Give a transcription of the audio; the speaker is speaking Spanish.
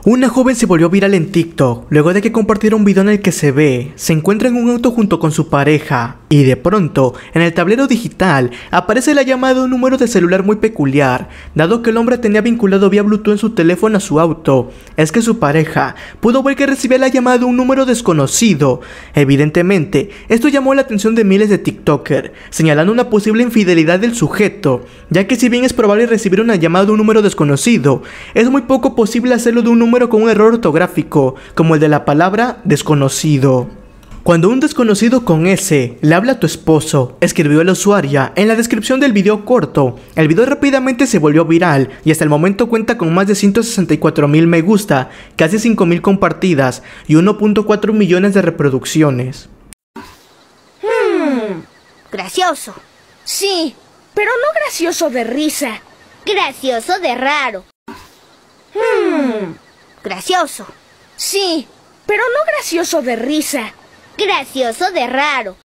Una joven se volvió viral en TikTok luego de que compartiera un video en el que se encuentra en un auto junto con su pareja y de pronto en el tablero digital aparece la llamada de un número de celular muy peculiar, dado que el hombre tenía vinculado vía Bluetooth en su teléfono a su auto. Es que su pareja pudo ver que recibía la llamada de un número desconocido. Evidentemente, esto llamó la atención de miles de TikTokers, señalando una posible infidelidad del sujeto, ya que si bien es probable recibir una llamada de un número desconocido, es muy poco posible hacerlo de un número con un error ortográfico, como el de la palabra desconocido. Cuando un desconocido con S le habla a tu esposo, escribió la usuaria en la descripción del video corto. El video rápidamente se volvió viral y hasta el momento cuenta con más de 164,000 me gusta, casi 5,000 compartidas y 1.4 millones de reproducciones. Gracioso. Sí, pero no gracioso de risa. Gracioso de raro. Gracioso. Sí, pero no gracioso de risa. Gracioso de raro.